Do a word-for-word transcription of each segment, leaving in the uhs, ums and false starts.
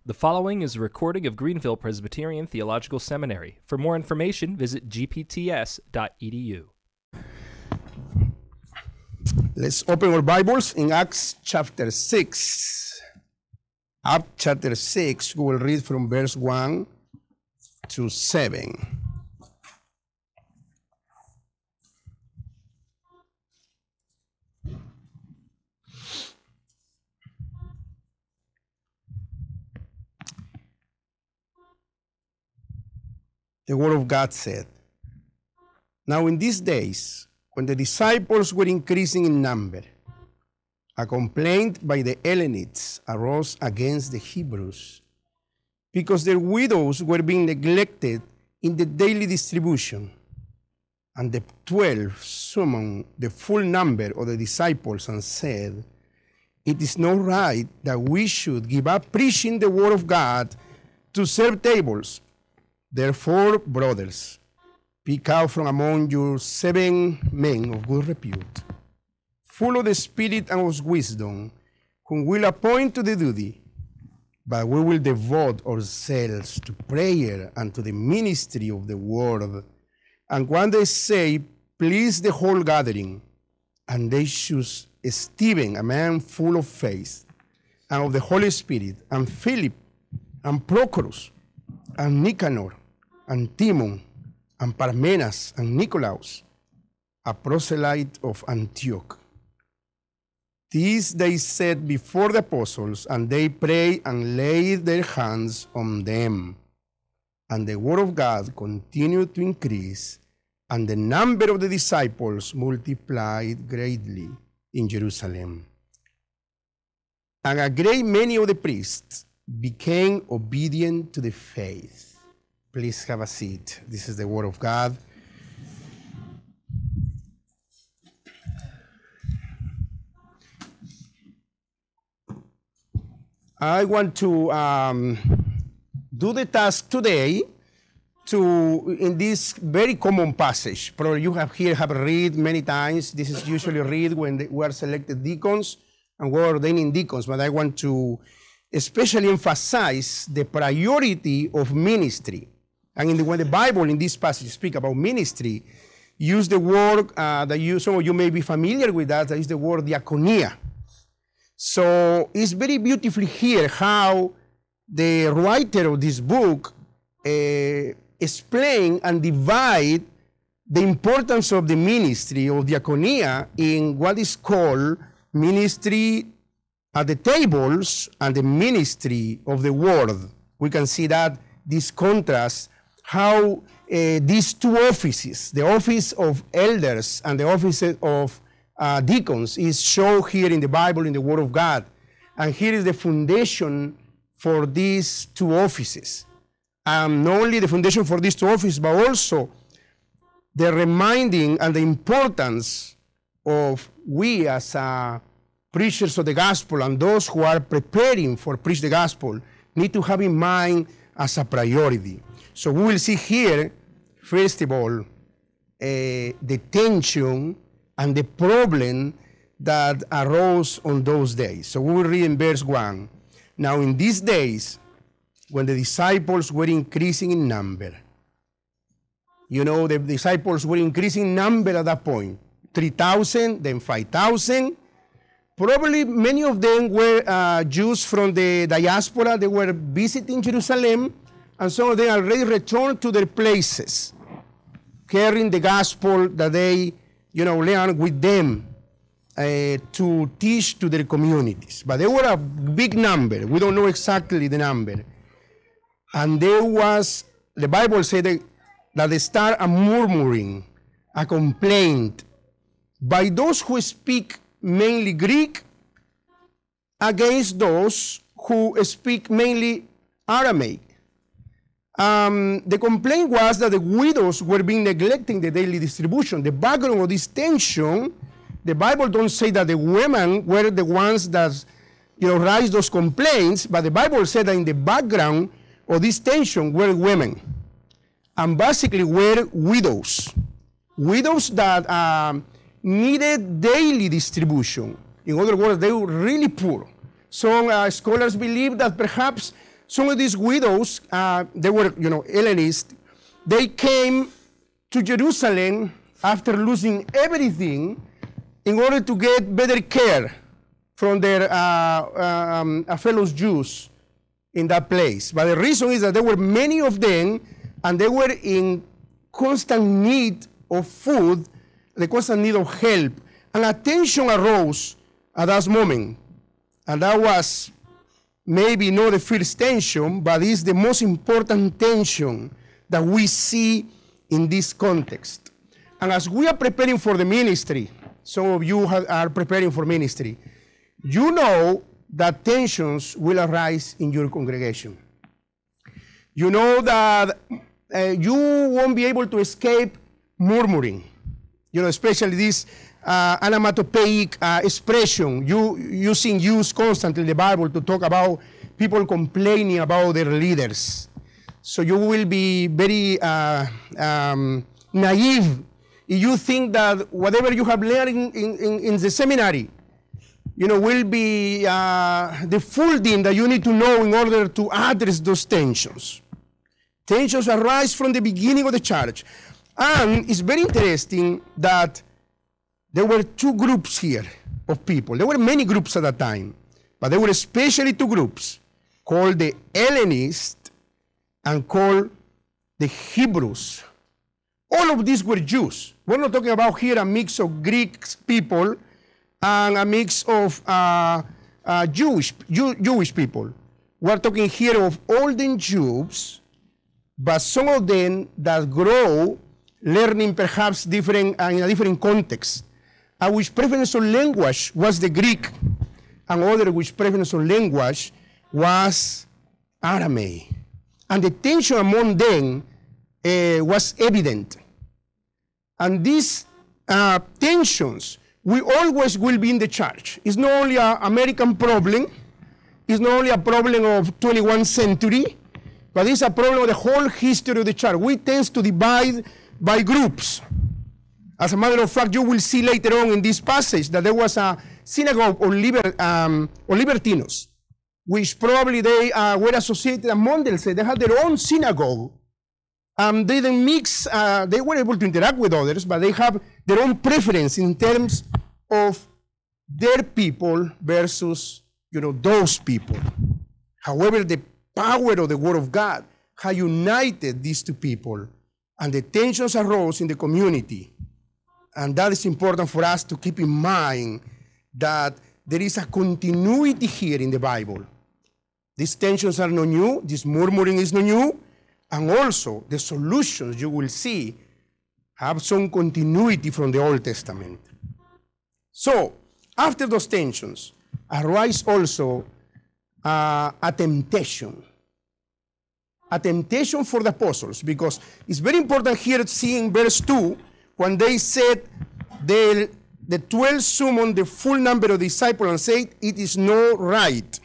The following is a recording of Greenville Presbyterian Theological Seminary. For more information, visit g p t s dot e d u. Let's open our Bibles in Acts chapter six. Acts chapter six, we will read from verse one to seven. The word of God said, "Now in these days, when the disciples were increasing in number, a complaint by the Hellenists arose against the Hebrews because their widows were being neglected in the daily distribution. And the twelve summoned the full number of the disciples and said, 'It is not right that we should give up preaching the word of God to serve tables. Therefore, brothers, pick out from among you seven men of good repute, full of the Spirit and of wisdom, whom we'll appoint to the duty. But we will devote ourselves to prayer and to the ministry of the word.' And when they say, please the whole gathering, and they choose Stephen, a man full of faith and of the Holy Spirit, and Philip, and Prochorus, and Nicanor, and Timon, and Parmenas, and Nicolaus, a proselyte of Antioch. These they set before the apostles, and they prayed and laid their hands on them. And the word of God continued to increase, and the number of the disciples multiplied greatly in Jerusalem. And a great many of the priests became obedient to the faith." Please have a seat. This is the word of God. I want to um, do the task today to, in this very common passage. Probably you have here have read many times. This is usually read when they, we are selected deacons and we're ordaining deacons, but I want to especially emphasize the priority of ministry. And in the, when the Bible in this passage speak about ministry, use the word uh, that you, some of you may be familiar with that, that is the word diaconia. So it's very beautifully here how the writer of this book uh, explain and divide the importance of the ministry of diaconia in what is called ministry at the tables and the ministry of the word. We can see that this contrast, how uh, these two offices, the office of elders and the office of uh, deacons, is shown here in the Bible, in the Word of God. And here is the foundation for these two offices. Um, not only the foundation for these two offices, but also the reminding and the importance of we as uh, preachers of the gospel and those who are preparing for preach the gospel need to have in mind as a priority. So we will see here, first of all, uh, the tension and the problem that arose on those days. So we will read in verse one. "Now in these days, when the disciples were increasing in number," you know, the disciples were increasing in number at that point, three thousand, then five thousand. Probably many of them were uh, Jews from the diaspora. They were visiting Jerusalem, and some of them already returned to their places, carrying the gospel that they, you know, learned with them uh, to teach to their communities. But they were a big number. We don't know exactly the number. And there was, the Bible said that, that they start a murmuring, a complaint by those who speak mainly Greek against those who speak mainly Aramaic. Um, the complaint was that the widows were being neglecting the daily distribution. The background of this tension, the Bible don't say that the women were the ones that, you know, raised those complaints, but the Bible said that in the background of this tension were women, and basically were widows, widows that um, needed daily distribution. In other words, they were really poor. Some uh, scholars believe that perhaps some of these widows, uh, they were, you know, Hellenists, they came to Jerusalem after losing everything in order to get better care from their uh, um, fellow Jews in that place. But the reason is that there were many of them, and they were in constant need of food, the constant need of help. And a tension arose at that moment. And that was maybe not the first tension, but it's the most important tension that we see in this context. And as we are preparing for the ministry, some of you have, are preparing for ministry, you know that tensions will arise in your congregation. You know that uh, you won't be able to escape murmuring, you know, especially this uh, onomatopoeic uh, expression you, using used constantly in the Bible to talk about people complaining about their leaders. So you will be very uh, um, naive if you think that whatever you have learned in, in, in the seminary, you know, will be uh, the full thing that you need to know in order to address those tensions. Tensions arise from the beginning of the church. And it's very interesting that there were two groups here of people. There were many groups at that time, but there were especially two groups called the Hellenists and called the Hebrews. All of these were Jews. We're not talking about here a mix of Greek people and a mix of uh, uh, Jewish, Jew, Jewish people. We're talking here of olden Jews, but some of them that grow learning perhaps different, uh, in a different context, and which preference of language was the Greek, and other which preference of language was Aramaic. And the tension among them uh, was evident. And these uh, tensions, we always will be in the church. It's not only an American problem, it's not only a problem of twenty-first century, but it's a problem of the whole history of the church. We tend to divide by groups. As a matter of fact, you will see later on in this passage that there was a synagogue of, liber, um, of Libertinos, which probably they uh, were associated among themselves. They had their own synagogue. Um, they didn't mix, uh, they were able to interact with others, but they have their own preference in terms of their people versus, you know, those people. However, the power of the Word of God had united these two people, and the tensions arose in the community. And that is important for us to keep in mind, that there is a continuity here in the Bible. These tensions are not new, this murmuring is not new, and also the solutions you will see have some continuity from the Old Testament. So, after those tensions, arise also uh, a temptation. A temptation for the apostles, because it's very important here to see in verse two, when they said, the, the twelve summoned the full number of disciples and said, it is not right.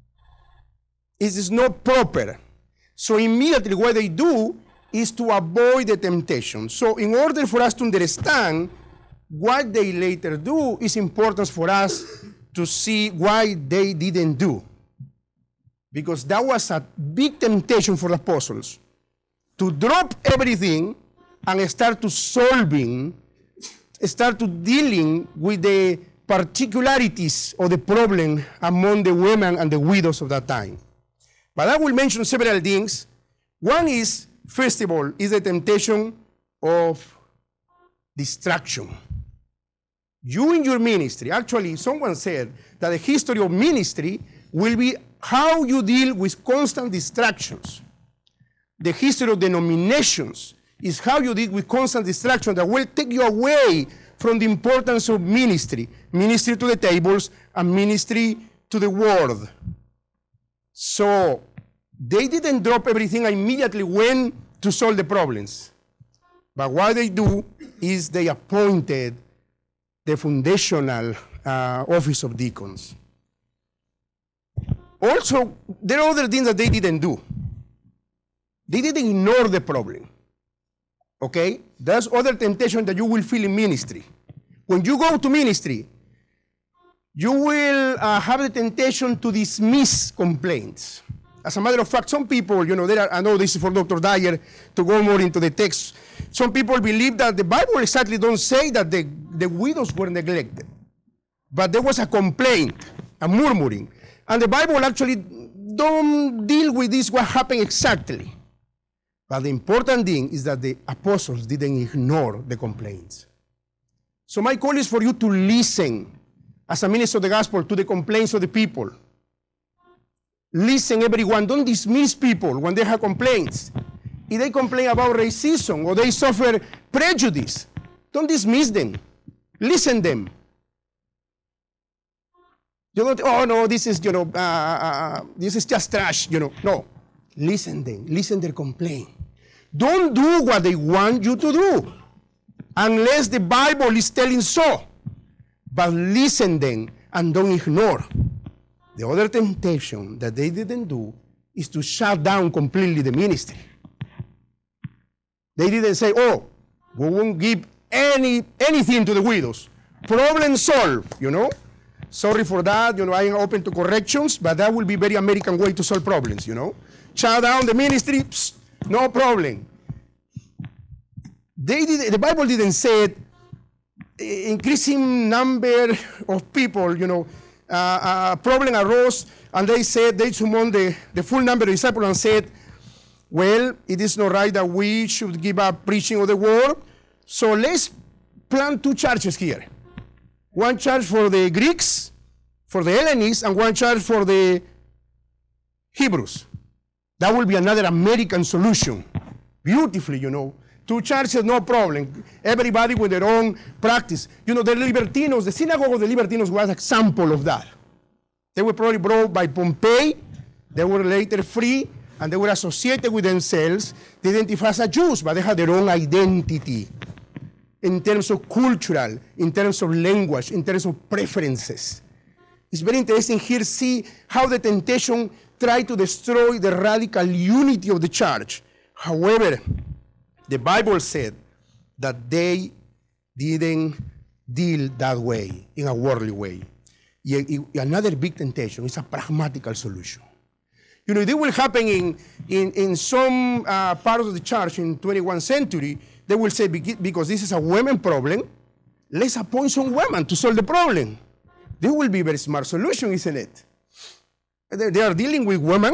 It is not proper. So immediately what they do is to avoid the temptation. So in order for us to understand what they later do, it's important for us to see why they didn't do. Because that was a big temptation for the apostles, to drop everything and start to solving, start to dealing with the particularities of the problem among the women and the widows of that time. But I will mention several things. One is, first of all, is the temptation of distraction. You in your ministry, actually, someone said that the history of ministry will be how you deal with constant distractions. The history of denominations is how you deal with constant distractions that will take you away from the importance of ministry, ministry to the tables and ministry to the word. So they didn't drop everything and immediately went to solve the problems. But what they do is they appointed the foundational uh, office of deacons. Also, there are other things that they didn't do. They didn't ignore the problem. Okay? There's other temptation that you will feel in ministry. When you go to ministry, you will uh, have the temptation to dismiss complaints. As a matter of fact, some people, you know, there are, I know this is for Doctor Dyer to go more into the text. Some people believe that the Bible exactly don't say that the, the widows were neglected. But there was a complaint, a murmuring. And the Bible actually don't deal with this, what happened exactly. But the important thing is that the apostles didn't ignore the complaints. So my call is for you to listen as a minister of the gospel to the complaints of the people. Listen, everyone. Don't dismiss people when they have complaints. If they complain about racism or they suffer prejudice, don't dismiss them. Listen them. You don't, oh no, this is, you know, uh, uh, this is just trash, you know. No. Listen them. Listen their complaint. Don't do what they want you to do unless the Bible is telling so. But listen them and don't ignore. The other temptation that they didn't do is to shut down completely the ministry. They didn't say, oh, we won't give any anything to the widows. Problem solved, you know. Sorry for that, you know, I am open to corrections, but that will be very American way to solve problems, you know. Shut down the ministry, psst, no problem. They did, the Bible didn't say it. Increasing number of people, you know, uh, a problem arose, and they said, they summoned the, the full number of disciples and said, well, it is not right that we should give up preaching of the word, so let's plant two churches here. One church for the Greeks, for the Hellenists, and one church for the Hebrews. That will be another American solution. Beautifully, you know. Two churches, no problem. Everybody with their own practice. You know, the Libertinos, the synagogue of the Libertinos was an example of that. They were probably brought by Pompey. They were later free, and they were associated with themselves. They identify as Jews, but they had their own identity in terms of cultural, in terms of language, in terms of preferences. It's very interesting here to see how the temptation tried to destroy the radical unity of the church. However, the Bible said that they didn't deal that way, in a worldly way. Another big temptation is a pragmatical solution. You know, this will happen in, in, in some uh, parts of the church in the twenty-first century. They will say, because this is a women problem, let's appoint some women to solve the problem. This will be a very smart solution, isn't it? They, they are dealing with women,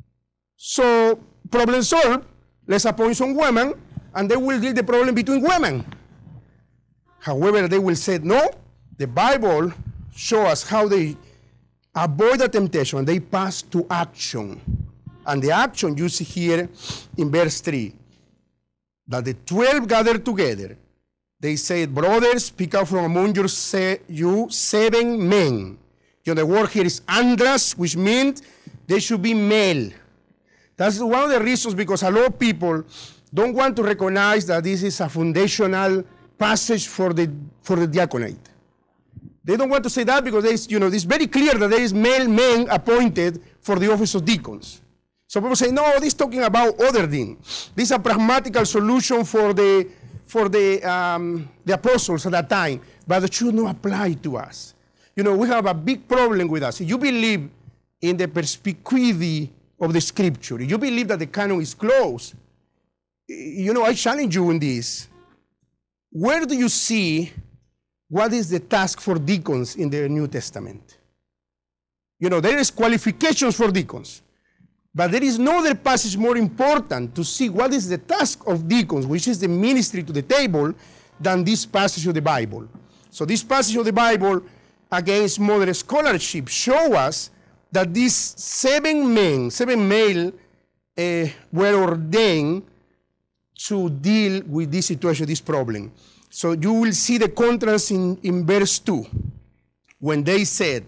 so problem solved, let's appoint some women, and they will deal the problem between women. However, they will say, no, the Bible shows us how they avoid the temptation. They pass to action. And the action you see here in verse three, that the twelve gathered together. They said, brothers, pick out from among your se you seven men. You know, the word here is andras, which means they should be male. That's one of the reasons, because a lot of people don't want to recognize that this is a foundational passage for the, for the diaconate. They don't want to say that because there's, you know, it's very clear that there is male men appointed for the office of deacons. So people say, no, this is talking about other things. This is a pragmatical solution for the, for the, um, the apostles at that time, but it should not apply to us. You know, we have a big problem with us. If you believe in the perspicuity of the scripture, if you believe that the canon is closed, you know, I challenge you in this. Where do you see what is the task for deacons in the New Testament? You know, there is qualifications for deacons, but there is no other passage more important to see what is the task of deacons, which is the ministry to the table, than this passage of the Bible. So this passage of the Bible, against modern scholarship, show us that these seven men, seven male, uh, were ordained to deal with this situation, this problem. So you will see the contrast in, in verse two, when they said,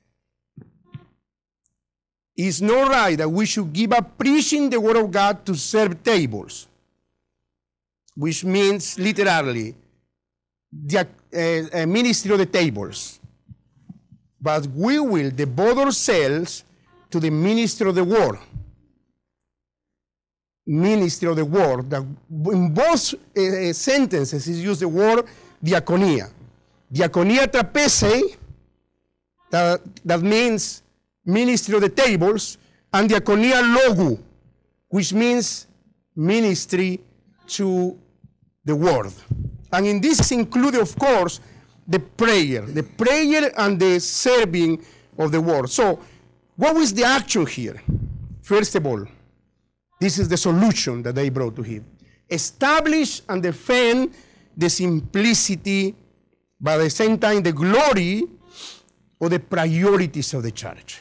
it's not right that we should give up preaching the word of God to serve tables, which means literally the uh, uh, ministry of the tables. But we will devote ourselves to the ministry of the word. Ministry of the word. That in both uh, sentences is used the word diaconia. Diaconia trapeze, that, that means ministry of the tables, and diaconia logu, which means ministry to the world. And in this is included, of course, the prayer, the prayer and the serving of the word. So, what was the action here? First of all, this is the solution that they brought to him. Establish and defend the simplicity, but at the same time, the glory or the priorities of the church.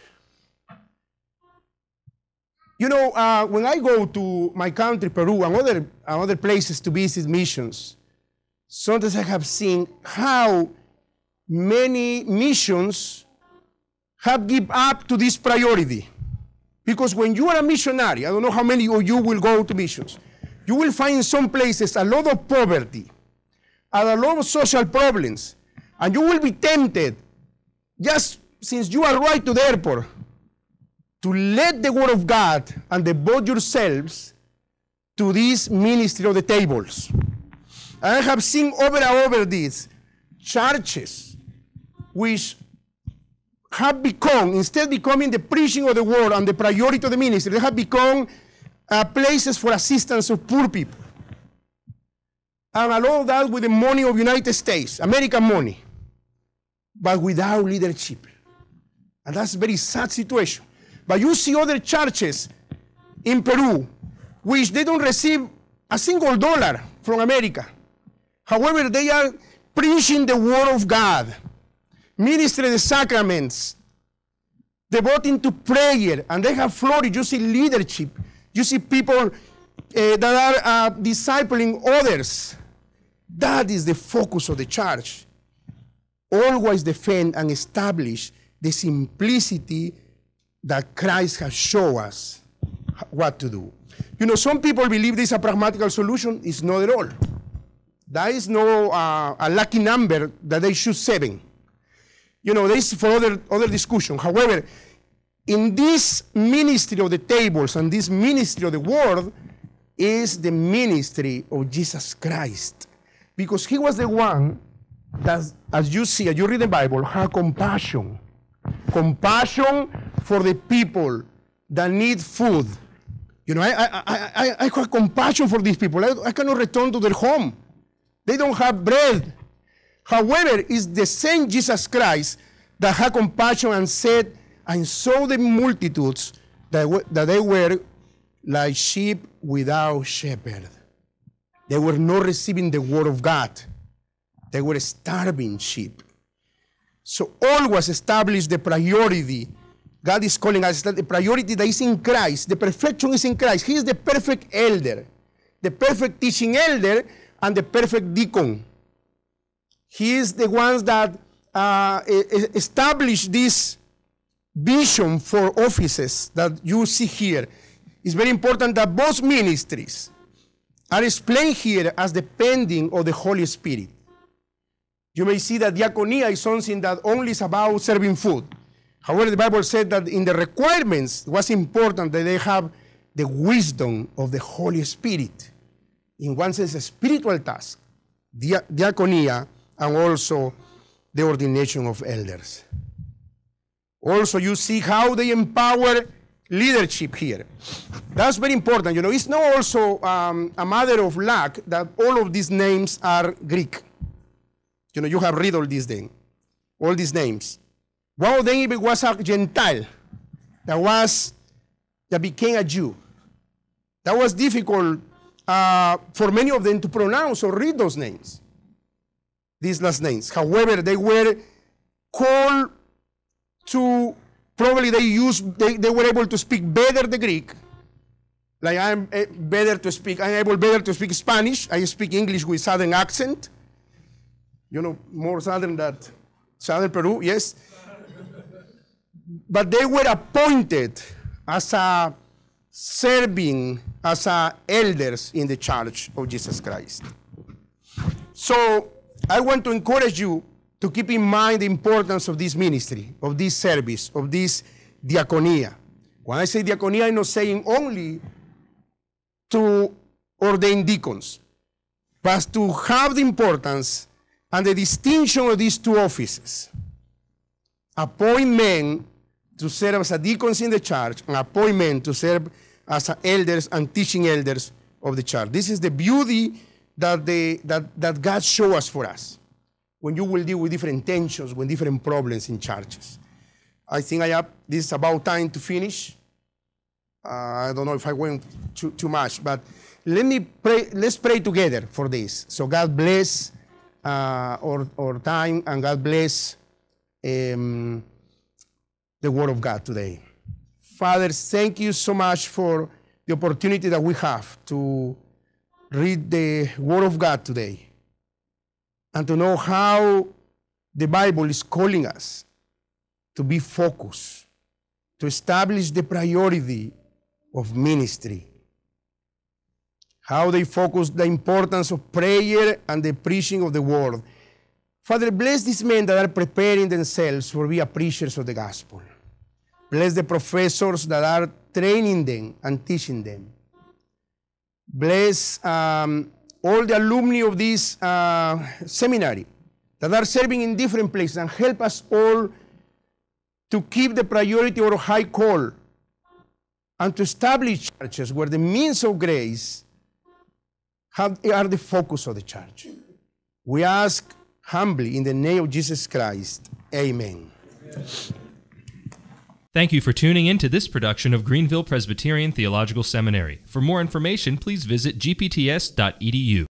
You know, uh, when I go to my country, Peru, and other, and other places to visit missions, sometimes I have seen how many missions have given up to this priority. Because when you are a missionary, I don't know how many of you will go to missions, you will find in some places a lot of poverty and a lot of social problems. And you will be tempted, just since you arrive to the airport, to let the word of God and devote yourselves to this ministry of the tables. I have seen over and over these churches which have become, instead of becoming the preaching of the word and the priority of the ministry, they have become uh, places for assistance of poor people. And a lot of that with the money of the United States, American money, but without leadership. And that's a very sad situation. But you see other churches in Peru, which they don't receive a single dollar from America. However, they are preaching the word of God, ministering the sacraments, devoting to prayer, and they have flourished. You see leadership. You see people uh, that are uh, discipling others. That is the focus of the church. Always defend and establish the simplicity that Christ has shown us what to do. You know, some people believe this is a pragmatical solution. It's not at all. There is no uh, a lucky number that they choose seven. You know, this is for other, other discussion. However, in this ministry of the tables and this ministry of the word is the ministry of Jesus Christ. Because he was the one that, as you see, as you read the Bible, had compassion. Compassion for the people that need food. You know, I, I, I, I have compassion for these people. I, I cannot return to their home. They don't have bread. However, it's the same Jesus Christ that had compassion and said, and saw the multitudes that, that they were like sheep without shepherd. They were not receiving the word of God. They were starving sheep. So always establish the priority. God is calling us that the priority that is in Christ. The perfection is in Christ. He is the perfect elder, the perfect teaching elder, and the perfect deacon. He is the ones that uh, establish this vision for offices that you see here. It's very important that both ministries are explained here as depending on the Holy Spirit. You may see that diaconia is something that only is about serving food. However, the Bible said that in the requirements, it was important that they have the wisdom of the Holy Spirit. In one sense, a spiritual task, dia diaconia, and also the ordination of elders. Also, you see how they empower leadership here. That's very important. You know, it's not also um, a matter of luck that all of these names are Greek. You know, you have read all these things, all these names. One of them even was a Gentile that was, that became a Jew. That was difficult uh, for many of them to pronounce or read those names, these last names. However, they were called to, probably they used, they, they were able to speak better the Greek. Like I'm better to speak, I'm able better to speak Spanish. I speak English with Southern accent. You know, more Southern than Southern Peru, yes. But they were appointed as a serving, as a elders in the church of Jesus Christ. So I want to encourage you to keep in mind the importance of this ministry, of this service, of this diaconia. When I say diaconia, I'm not saying only to ordain deacons, but to have the importance and the distinction of these two offices. Appoint men to serve as a deacons in the church and appoint men to serve as elders and teaching elders of the church. This is the beauty that, the, that, that God shows us for us when you will deal with different tensions, with different problems in churches. I think I have, this is about time to finish. Uh, I don't know if I went too, too much, but let me pray, let's pray together for this. So God bless uh, our, our time, and God bless um, the Word of God today. Father, thank you so much for the opportunity that we have to read the Word of God today and to know how the Bible is calling us to be focused, to establish the priority of ministry, how they focus the importance of prayer and the preaching of the Word. Father, bless these men that are preparing themselves for being preachers of the gospel. Bless the professors that are training them and teaching them. Bless um, all the alumni of this uh, seminary that are serving in different places, and help us all to keep the priority of our high call and to establish churches where the means of grace have, are the focus of the church. We ask humbly in the name of Jesus Christ. Amen. Amen. Thank you for tuning in to this production of Greenville Presbyterian Theological Seminary. For more information, please visit g p t s dot e d u.